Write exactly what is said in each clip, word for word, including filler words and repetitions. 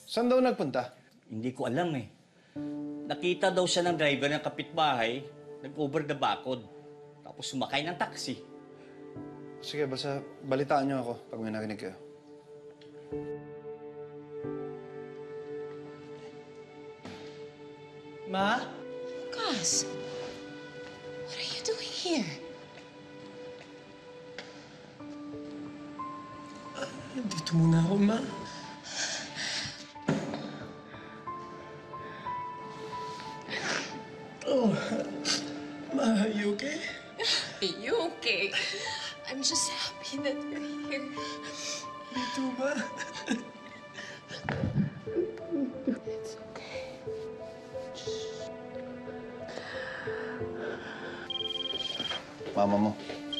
Saan daw nagpunta? Hindi ko alam eh. Nakita daw siya ng driver ng kapitbahay, nag-over the bakod. Tapos sumakay ng taxi. Sige, basta balitaan niyo ako pag may narinig kayo. Ma? Lucas, what are you doing here? Dito muna ako, Ma. Oh, Ma, you okay? Are you okay? I'm just happy that you're here. Me too, Ma. It's okay. Mama mo.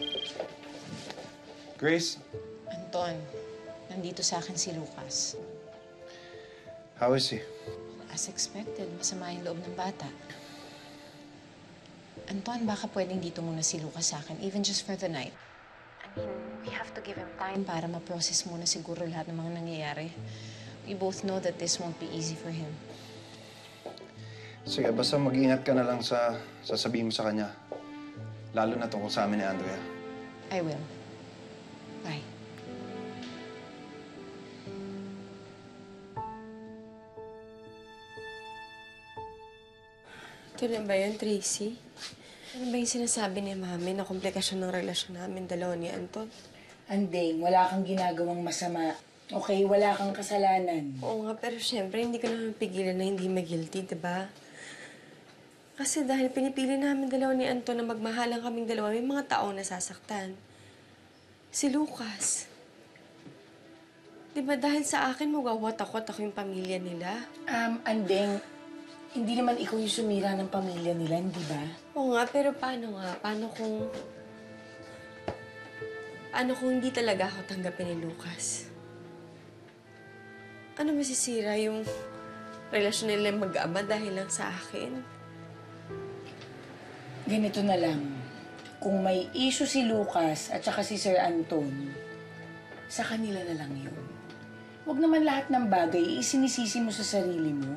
Grace, Anton, nandito sa akin si Lucas. how is he? As expected, masama yung loob ng bata. Anton, baka pwedeng dito muna si Lucas sa akin, even just for the night. I mean, we have to give him time para ma-process muna siguro lahat ng mga nangyayari. We both know that this won't be easy for him. Sige, basta mag-ingat ka na lang sa sasabihin mo sa kanya. Lalo na tungkol sa amin ni Andrea. I will. Bye. Ito na ba yun, Tracy? Ano ba yung sinasabi ni Mami na komplikasyon ng relasyon namin dalawa ni Anton? Anding, wala kang ginagawang masama. Okay, wala kang kasalanan. Oo nga, pero syempre, hindi ko naman pigilan na hindi mag-guilty, diba? Kasi dahil pinipili namin dalawa ni Anton na magmahalang kaming dalawa, may mga taong nasasaktan. Si Lucas. Diba dahil sa akin, magwawatakot ako yung pamilya nila? Um, Anding, hindi naman ikaw yung sumira ng pamilya nila, hindi ba? Oo nga, pero paano nga? Paano kung... Paano kung hindi talaga ako tanggapin ni Lucas? Ano masisira yung relasyon nila mag-ama dahil lang sa akin? Ganito na lang. Kung may issue si Lucas at saka si Sir Anton, sa kanila na lang yun. Huwag naman lahat ng bagay isinisisi mo sa sarili mo.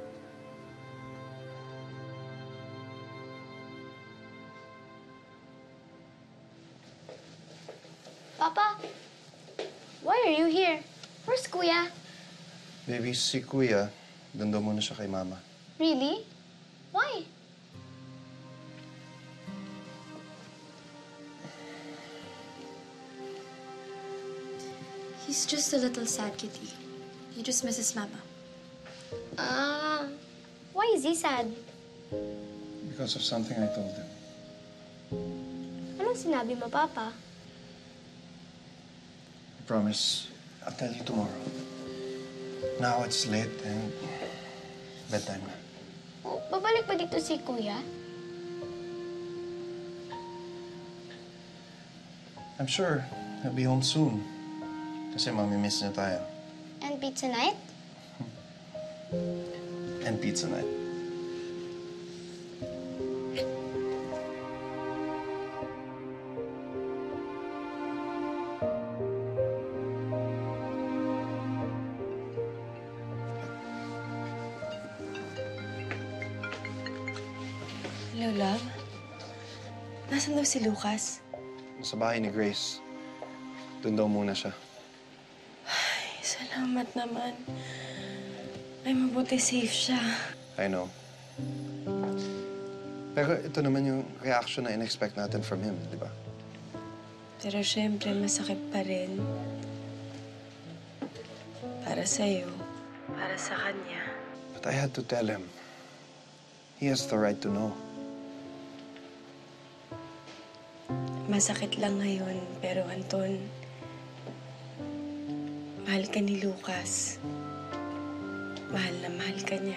Papa, why are you here? Where's Kuya? Baby, si Kuya, doon daw muna siya kay Mama. Really? Why? He's just a little sad, Kitty. He just misses Mama. Ah, why is he sad? Because of something I told him. Anong sinabi mo, Papa? I promise, I'll tell you tomorrow. Now it's late and bedtime na. Oh, babalik ba dito si Kuya? I'm sure he'll be home soon. Kasi mamimiss niya tayo. And pizza night? And pizza night. Hello, love? Nasaan daw si Lucas? Sa bahay ni Grace. Doon daw muna siya. Ay, salamat naman. Ay, mabuti safe siya. I know. Pero ito naman yung reaction na in-expect natin from him, di ba? Pero syempre, masakit pa rin. Para sa'yo. Para sa kanya. But I had to tell him. He has the right to know. Masakit lang ngayon, pero Anton, mahal ka ni Lucas. Mahal na mahal ka niya.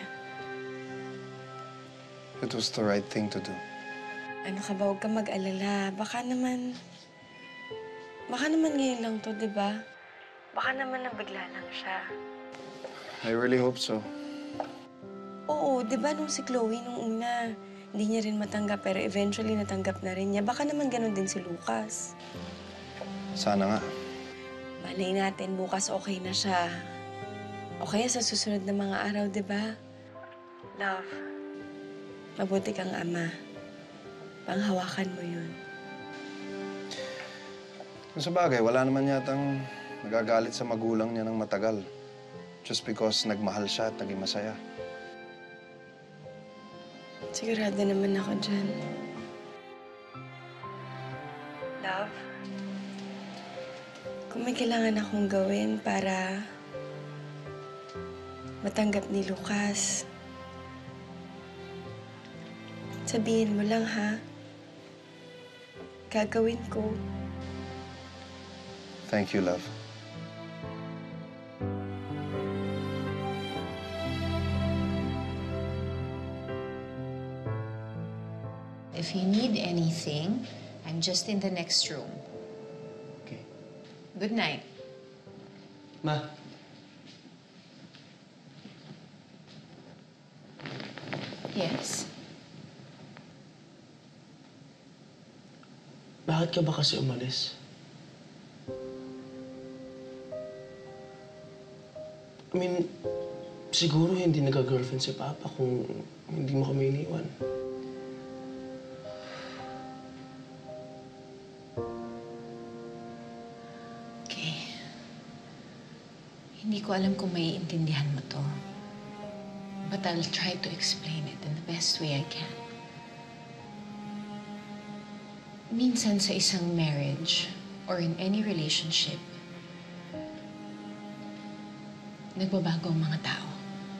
It was the right thing to do. Ano ka ba? Huwag ka mag-alala. Baka naman... Baka naman ngayon lang to, di ba? Baka naman nabigla lang siya. I really hope so. Oo, di ba nung si Chloe nung una, hindi niya rin matanggap, pero eventually natanggap na rin niya. Baka naman ganun din si Lucas. Sana nga. Malay natin, bukas okay na siya. O kaya sa susunod na mga araw, di ba? Love, mabuti kang ama. Panghawakan mo yun. Kung sa bagay, wala naman yatang nagagalit sa magulang niya ng matagal. Just because nagmahal siya at naging masaya. Sigurado naman ako dyan. Love, kung may kailangan akong gawin para matanggap ni Lucas, sabihin mo lang, ha? Gagawin ko. Thank you, love. If you need anything, I'm just in the next room. Okay. Good night. Ma, Yes. bakit ka ba kasi umalis? I mean, siguro hindi nagka-girlfriend si Papa kung hindi mo kami iniwan. Okay. Hindi ko alam kung maiintindihan mo to. But I'll try to explain it in the best way I can. Minsan sa isang marriage or in any relationship, nagbabago ang mga tao.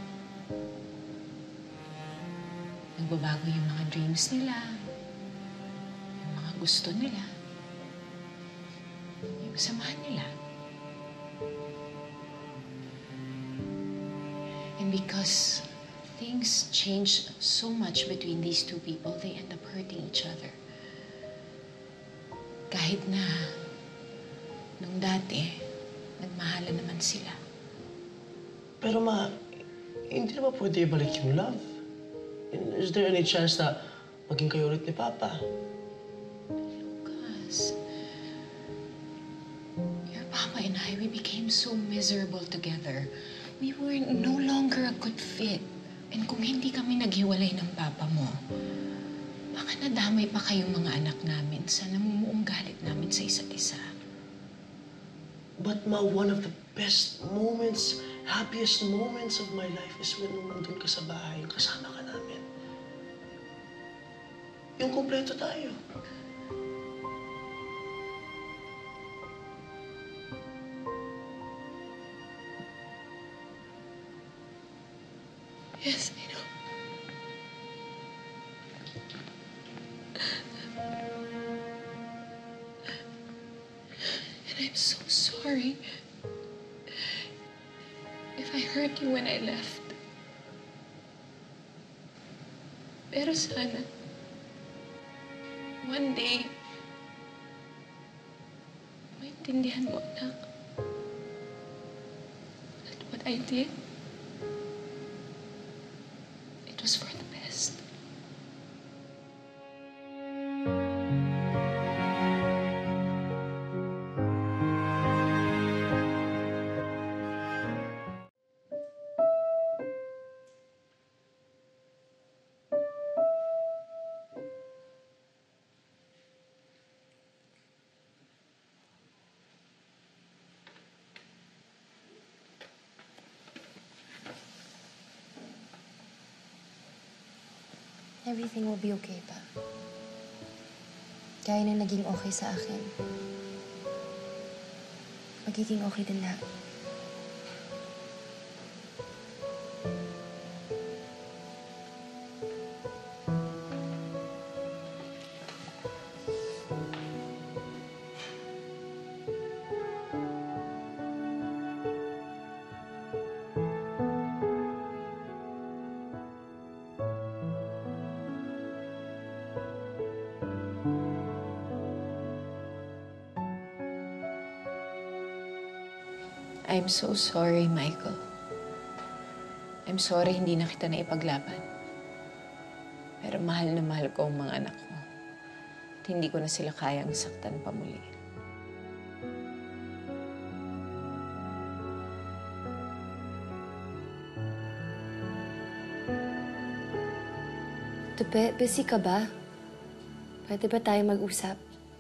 Nagbabago yung mga dreams nila, yung mga gusto nila, yung samahan nila. And because things change so much between these two people, they end up hurting each other. Kahit na nung dati, nagmahalan naman sila. Pero ma, hindi na ba pwede ibalik yung love? Is there any chance na maging kayo ulit ni Papa? Lucas, your papa and I, we became so miserable together. We were no longer a good fit. And kung hindi kami naghiwalay ng papa mo, baka nadamay pa kayong mga anak namin sa namumuong galit namin sa isa't isa. But ma, one of the best moments, happiest moments of my life is when nandun ka sa bahay, kasama ka namin. Yung kompleto tayo. Yes, I know. And I'm so sorry if I hurt you when I left. Pero sana, one day, maintindihan mo, anak, that what I did, it was for the best. Everything will be okay pa. Gaya na naging okay sa akin. Magiging okay din lahat. I'm so sorry, Michael. I'm sorry hindi na kita naipaglaban. Pero mahal na mahal ko ang mga anak ko. At hindi ko na sila kayang saktan pa muli. Tupe, busy ka ba? Pwede ba tayo mag-usap?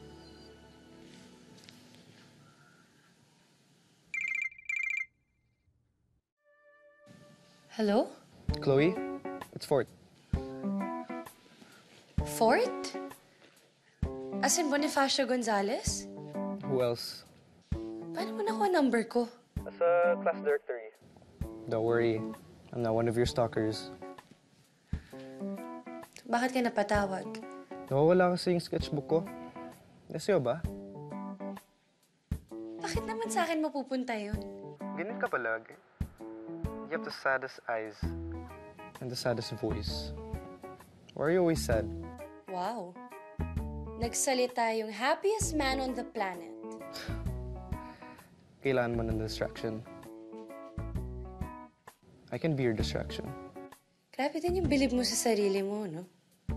Hello? Chloe, it's Fort. Fort? As in Bonifacio Gonzalez? Who else? Paano mo nakuha number ko? Sa class directory. Don't worry, I'm not one of your stalkers. Bakit ka napatawag? Nawawala kasi yung sketchbook ko. Nasa'yo ba? Bakit naman sa akin mapupunta yun? Ganun ka palagi. You have the saddest eyes and the saddest voice. Why are you always sad? Wow. Nagsalita yung happiest man on the planet. Kailangan mo ng distraction. I can be your distraction. Grabe din yung bilib mo sa sarili mo, no?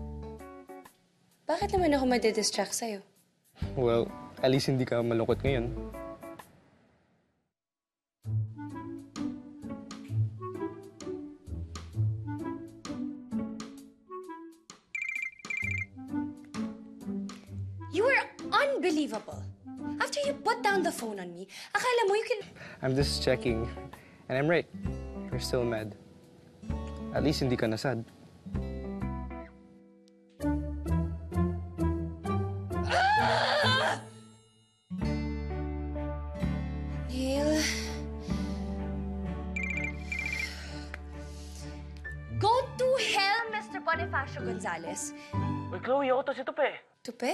Bakit naman ako madidistract sa'yo? Well, at least hindi ka malungkot ngayon. You were unbelievable. After you put down the phone on me, akala mo you can... I'm just checking. And I'm right. You're still mad. At least hindi ka na sad. Neil... Go to hell, Mister Bonifacio Gonzalez. Uy, Chloe, ako to si Tupe. Tupe?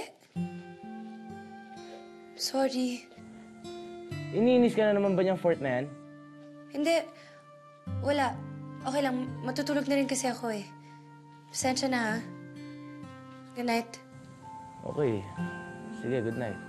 Sorry. Iniinis ka na naman ba niyang Fort na yan? Hindi. Wala. Okay lang. Matutulog na rin kasi ako eh. Pasensya na ha. Good night. Okay. Sige, good night.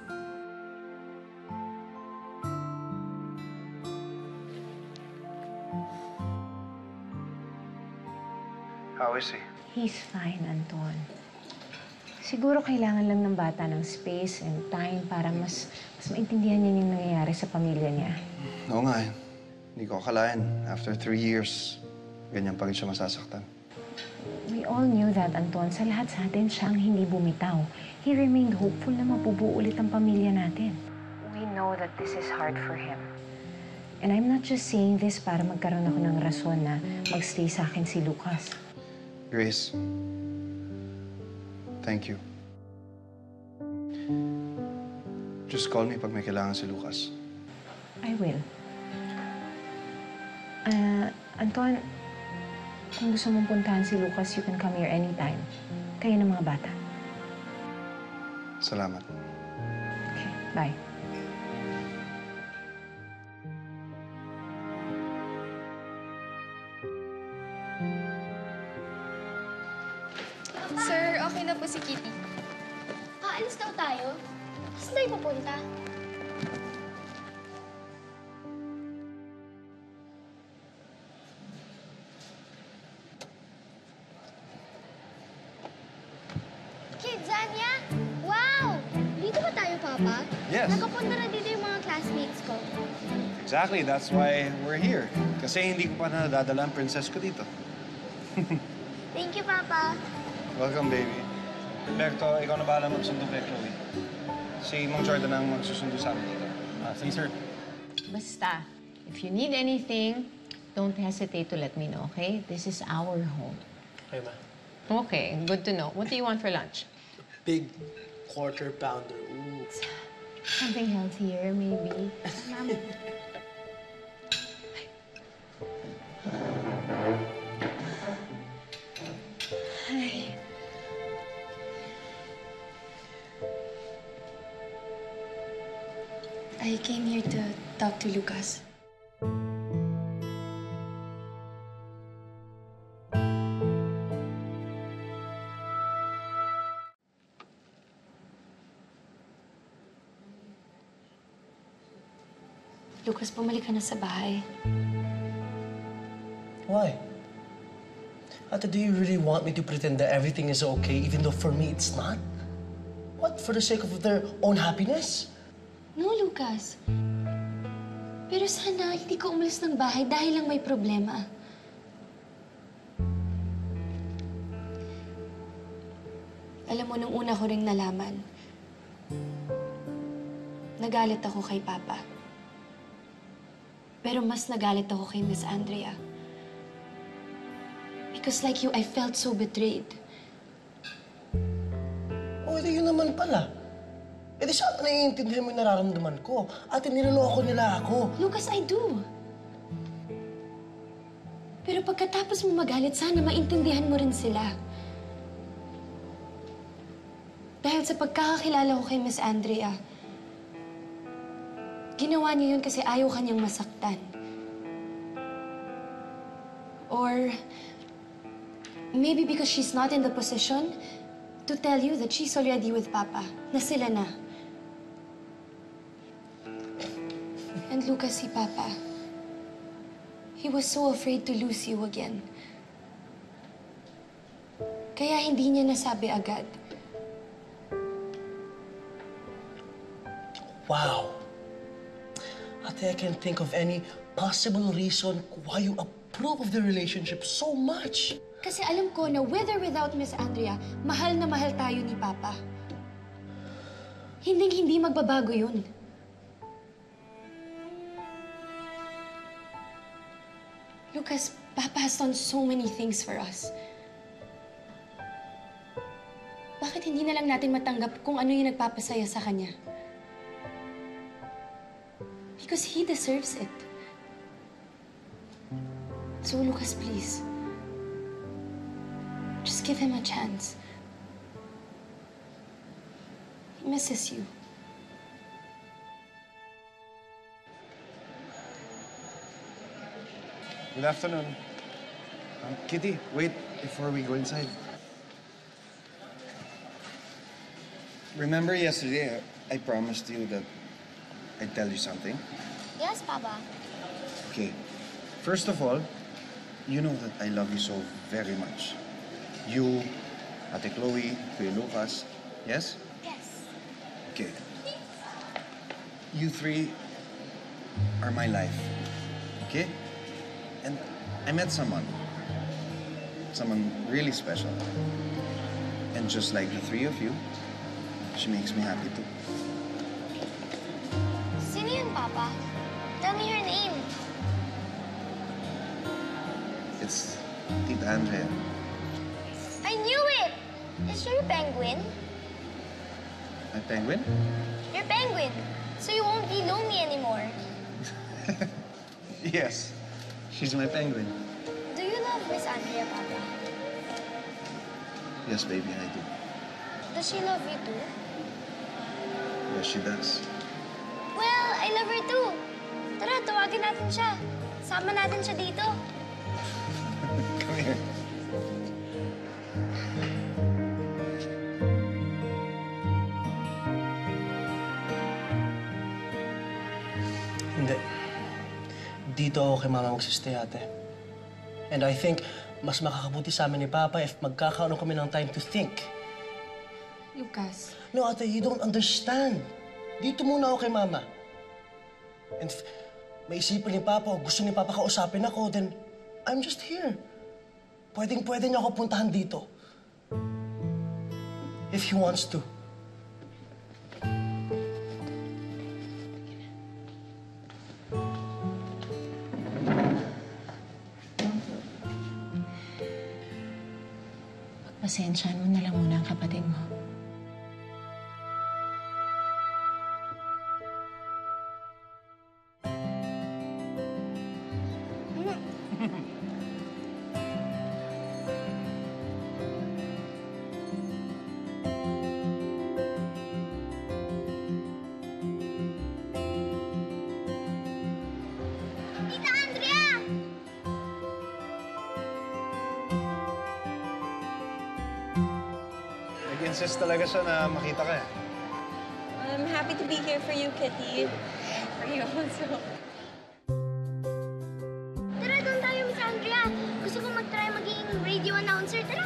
How is he? He's fine, Anton. Siguro kailangan lang ng bata ng space and time para mas mas maintindihan niya yung nangyayari sa pamilya niya. Oo nga eh. Hindi ko akalain. After three years, ganyan pa rin siya masasaktan. We all knew that, Anton. Sa lahat sa atin, siya ang hindi bumitaw. He remained hopeful na mabubuo ulit ang pamilya natin. We know that this is hard for him. And I'm not just saying this para magkaroon ako ng rason na magstay sa akin si Lucas. Grace, thank you. Just call me pag may kailangan si Lucas. I will. Ah, Anton, kung gusto mong puntahan si Lucas, you can come here anytime. Kayo ng mga bata. Salamat. Okay, bye. Sir, okay na po si Kitty. Aalis daw tayo? Saan tayo pupunta? Kidzania? Wow! Dito ba tayo, Papa? Yes. Nakapunta na dito yung mga classmates ko. Exactly, that's why we're here. Kasi hindi ko pa nadadala ang princess ko dito. Thank you, Papa. Welcome, baby. Berto, ikaw na bahala magsundo kay Chloe. Si Mang Jordan ang magsusundo sa amin dito. Ah, sige, sir. Basta, if you need anything, don't hesitate to let me know, okay? This is our home. Okay, ma. Okay, good to know. What do you want for lunch? Big quarter pounder. Ooh. Something healthier, maybe. Hi. I came here to talk to Lucas. Lucas, bumalik ka na sa bahay. Why? Ate, do you really want me to pretend that everything is okay even though for me it's not? What? For the sake of their own happiness? No, Lucas. Pero sana hindi ka umalis ng bahay dahil lang may problema. Alam mo, nung una ko ring nalaman, nagalit ako kay Papa. Pero mas nagalit ako kay Miss Andrea. Because like you, I felt so betrayed. O, ito yun naman pala. E di sana naiintindihan mo yung nararamdaman ko. Ate, niloloko nila ako. Lucas, I do. Pero pagkatapos mo magalit, sana maintindihan mo rin sila. Dahil sa pagkakakilala ko kay Miss Andrea, ginawa niya yun kasi ayaw kanyang masaktan. Or maybe because she's not in the position to tell you that she's already with Papa, na sila na. And Lucas, si Papa, he was so afraid to lose you again. Kaya hindi niya nasabi agad. Wow. Ate, I can't think of any possible reason why you approve of the relationship so much. Kasi alam ko na with or without Miss Andrea, mahal na mahal tayo ni Papa. Hinding-hindi magbabago yun. Lucas, Papa has done so many things for us. Bakit hindi na lang natin matanggap kung ano yung nagpapasaya sa kanya? Because he deserves it. So, Lucas, please. Just give him a chance. He misses you. Good afternoon. Um, Kitty, wait before we go inside. Remember yesterday, I promised you that I'd tell you something? Yes, Papa. Okay. First of all, you know that I love you so very much. You, Ate Chloe, Kuya Lucas, yes? Yes. Okay. You three are my life, okay? And I met someone, someone really special. And just like the three of you, she makes me happy too. Sino yun, Papa? Tell me her name. It's Tita Andrea. I knew it! Is she your penguin? My penguin? Your penguin. So you won't be lonely anymore. Yes, she's my penguin. Do you love Miss Andrea, Papa? Yes, baby, I do. Does she love you too? Yes, she does. Well, I love her too. Tara, tawagin natin siya. Sama natin siya dito. Come here. Hindi. Dito ako kay Mama magsistay, ate. And I think mas makakabuti sa amin ni Papa if magkakaroon kami ng time to think. Lucas. No, ate, you don't understand. Dito muna ako kay Mama. And if maisipan ni Papa o gusto ni Papa kausapin ako, then I'm just here. Pwedeng-pwede niya ako puntahan dito. If he wants to. Pasensyahan mo na lang muna ang kapatid mo. Tita Andrea! Nag-insist talaga siya na makita ka eh. I'm happy to be here for you, Kitty. For you also. Tara, doon tayo, Miss Andrea. Gusto ko mag-try maging radio announcer. Tara!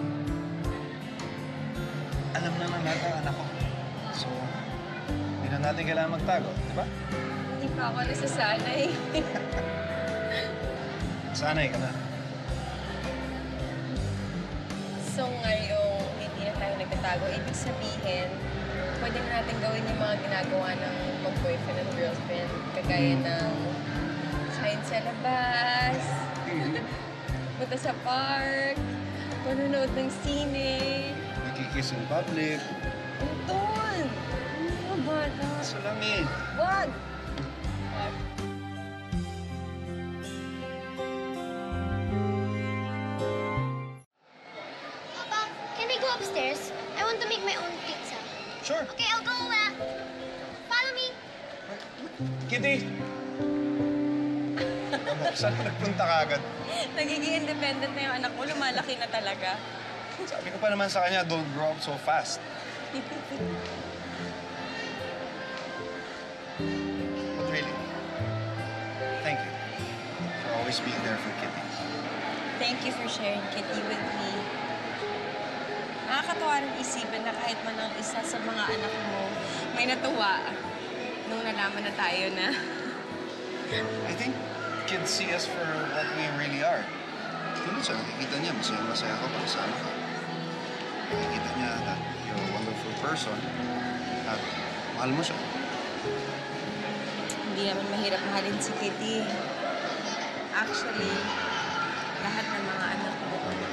Alam na ng lahat ang anak ko. So, hindi na natin natin kailangan magtago, di ba? Hindi pa ako nasasanay. Sanay ka na. So ngayong hindi na tayo nagtatago, ibig sabihin, pwede na natin gawin yung mga ginagawa ng mag-boyfriend and girlfriend. Kagaya ng kain sa labas, punta sa park, manonood ng sine. Nagkikiss in public. Anton! Ano ba bata? Kaso lang eh. Wag! Papa, can we go upstairs? I want to make my own pizza. Sure. Okay, I'll go. Uh, follow me. Kitty! Ano, saan ka nagpunta ka agad? Nagiging independent na yung anak mo, lumalaki na talaga. Sabi ko pa naman sa kanya, don't grow up so fast. But really, thank you for always being there for Kitty. Thank you for sharing Kitty with me. Nakakatawa rin isipin na kahit man ang isa sa mga anak mo may natuwa nung nalaman na tayo na. I think kids see us for what we really are. Tulad siya, nakikita niya, masaya-masaya ka pag kasama ka. Nakikita niya that you're a wonderful person at mahal mo siya. Hindi naman mahirap mahalin si Kitty. Actually, lahat ng mga anak mo.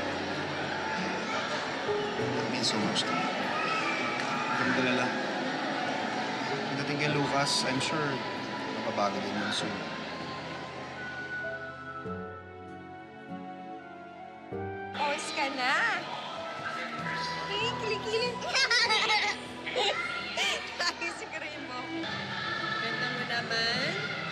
It means so much to me. Huwag kang galala. Pagdating kay Lucas, I'm sure mababago din yun soon. Pause ka na! Hey, kilikilin ka! Tayo sigurahin mo. Ganda mo naman.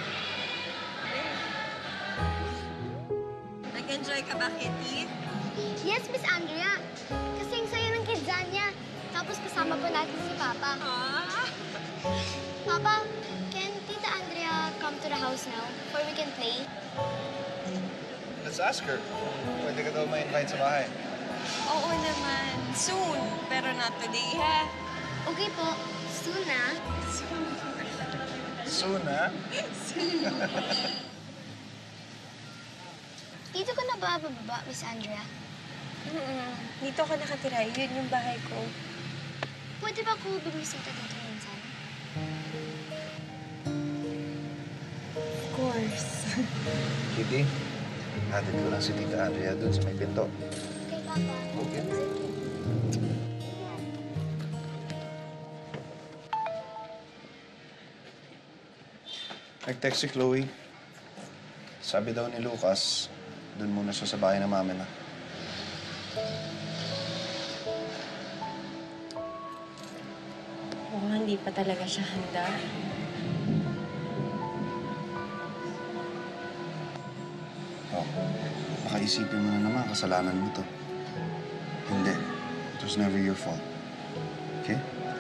Nag-enjoy ka ba, Kitty? Yes, Miss Andrea. Kasing saya ng kidzanya. Tapos kasama po natin si Papa. Ah! Papa, can Tita Andrea come to the house now before we can play? Let's ask her. Pwede ka daw ma-invite sa bahay. Oo naman. Soon. Pero not today, ha? Okay po. Soon na. Soon, ha? Dito ka na ba bababa, Miss Andrea? Mm-mm. Dito ako nakatira. Yun yung bahay ko. Pwede ba ako bumisita dito minsan? Of course. Kitty, hatid ko lang si Tita Andrea dun sa may pinto. Okay, Papa. Okay. Nag-text si Chloe. Sabi daw ni Lucas, dun muna siya sa bahay ng mami na. Mukhang hindi pa talaga siya handa. Oh, baka isipin mo na naman, kasalanan mo to. Hindi. It was never your fault. Okay?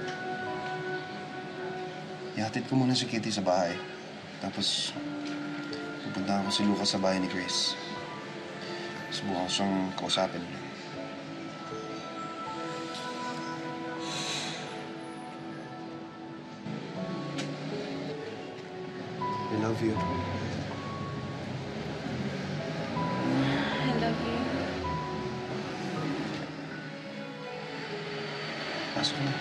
Ihatid ko muna si Kitty sa bahay. Tapos, pupunta ako si Lucas sa bahay ni Grace. Subukan ko siyang kausapin. I love you. I love you. Pasok na.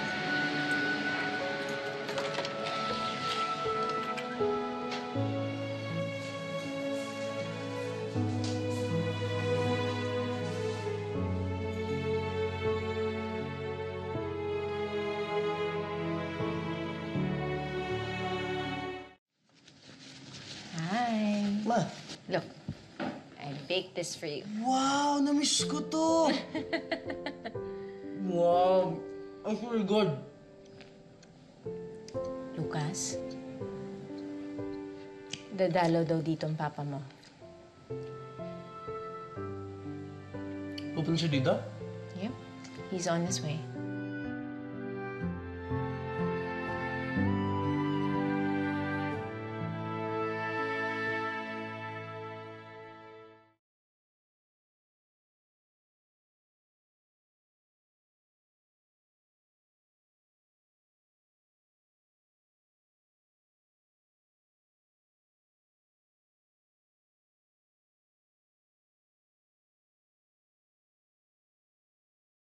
Hi. Ma, Look, I baked this for you. wow, na-miss ko to. Wow, that's really good. Lucas, dadalaw daw dito ang papa mo. Pupunta siya dito? Yep, he's on his way.